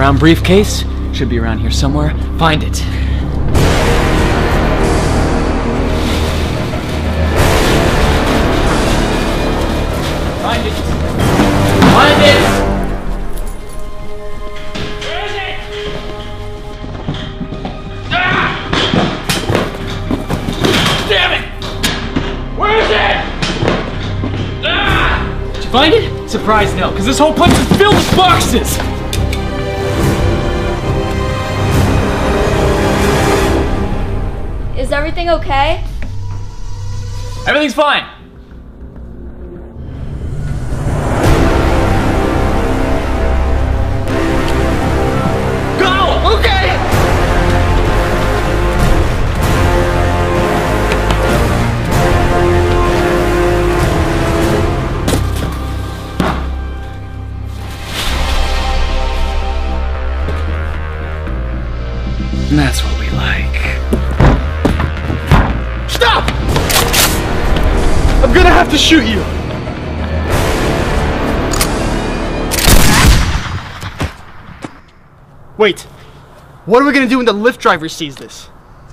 brown briefcase. Should be around here somewhere. Find it. Find it. Find it! Where is it? Ah! Damn it! Where is it? Ah! Did you find it? Surprise, no, because this whole place is filled with boxes! Is everything okay? Everything's fine. Go! Okay! And that's what we like. Stop! I'm gonna have to shoot you. Wait, what are we gonna do when the Lyft driver sees this?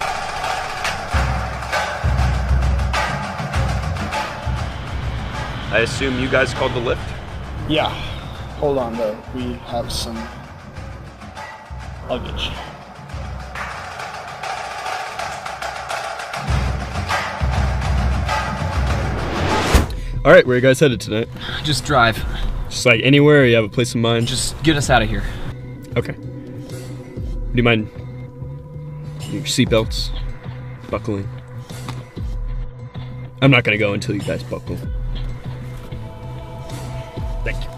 I assume you guys called the lift? Yeah. Hold on though. We have some luggage. All right, where are you guys headed tonight? Just drive. Just like anywhere, or you have a place in mind? Just get us out of here. Okay. Do you mind your seatbelts buckling? I'm not gonna go until you guys buckle. Thank you.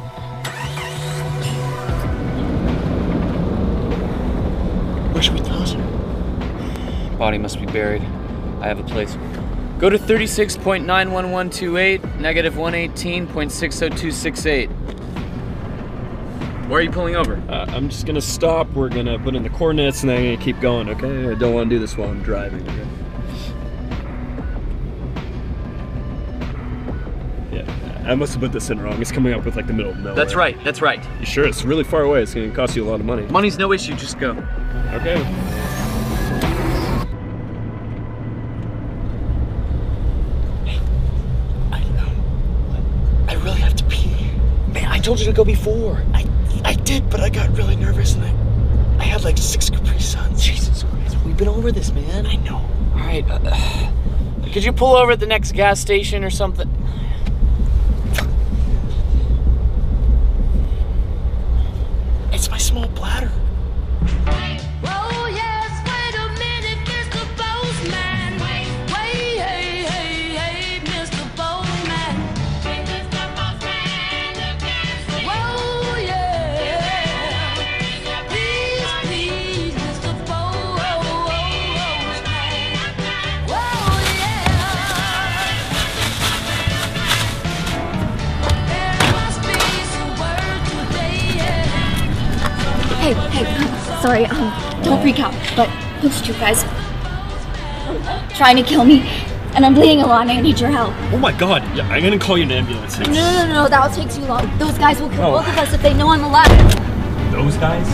Where should we toss her? Body must be buried. I have a place. Go to 36.91128, negative 118.60268. Where are you pulling over? I'm just gonna stop. We're gonna put in the coordinates, and then I'm gonna keep going. Okay? I don't want to do this while I'm driving. Okay? Yeah, I must have put this in wrong. It's coming up with like the middle of nowhere. That's right, that's right. You sure? It's really far away. It's gonna cost you a lot of money. Money's no issue, just go. Okay. I really have to pee. Man, I told you to go before. I did, but I got really nervous and I had like 6 Capri Suns. Jesus Christ, we've been over this, man. I know. All right, could you pull over at the next gas station or something? It's my small bladder. Oh yes, wait a minute, Mr. Postman. Wait, hey, Mr. Postman. Mr. Postman, whoa, yeah. Please, Mr. Postman. Whoa, yeah. There must be some word today, yeah. Hey, sorry, don't freak out, but those two guys are trying to kill me, and I'm bleeding a lot and I need your help. Oh my God! Yeah, I'm gonna call you an ambulance. No, that'll take too long. Those guys will kill both of us if they know I'm alive. Those guys?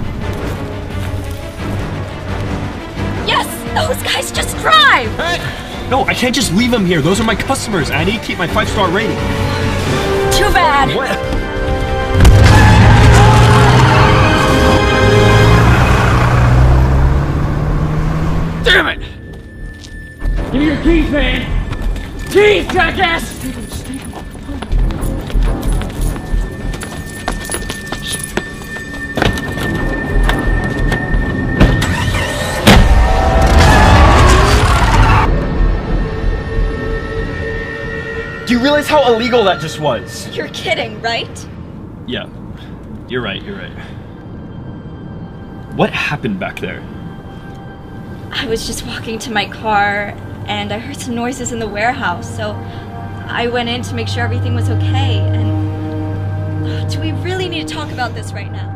Yes, those guys, just drive! Hey! No, I can't just leave them here. Those are my customers. I need to keep my 5-star rating. Too bad. What? Damn it! Give me your keys, man! Keys, jackass! Do you realize how illegal that just was? You're kidding, right? Yeah, you're right. What happened back there? I was just walking to my car and I heard some noises in the warehouse, so I went in to make sure everything was okay. And do we really need to talk about this right now?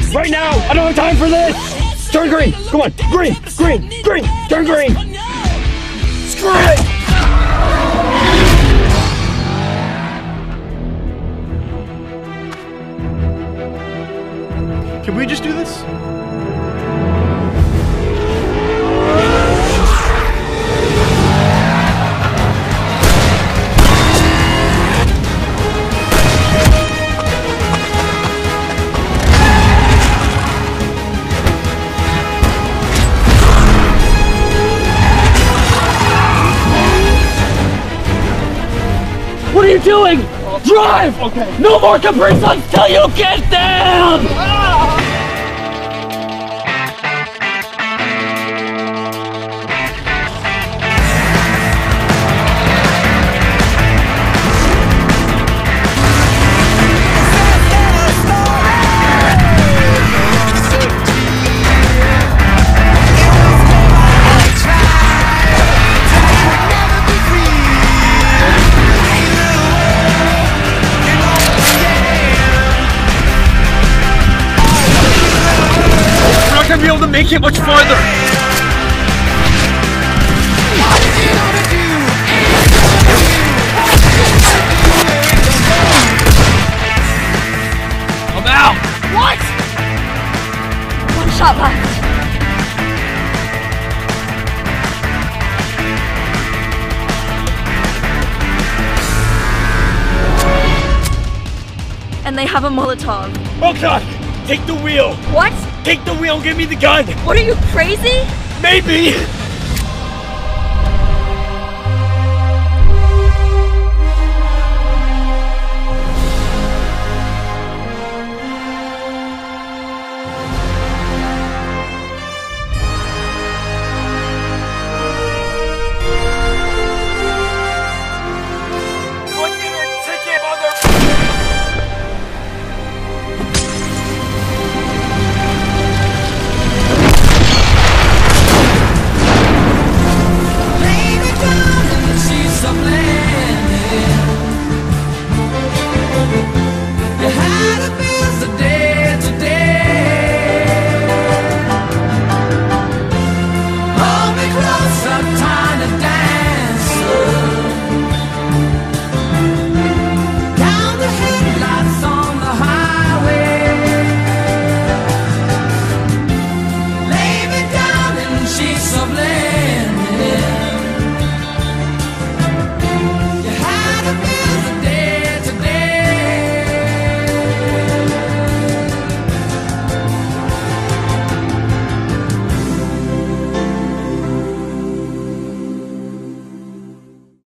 Right now! I don't have time for this! Turn green! Come on! Green! Green! Green! Turn green! Screw it! Can we just do this? What are you doing? Drive! Okay. No more Capri Suns till you get them! Be able to make it much farther. I'm out. What? One shot left. And they have a Molotov. Oh god! Take the wheel! What? Take the wheel and give me the gun! What, are you crazy? Maybe! Sometimes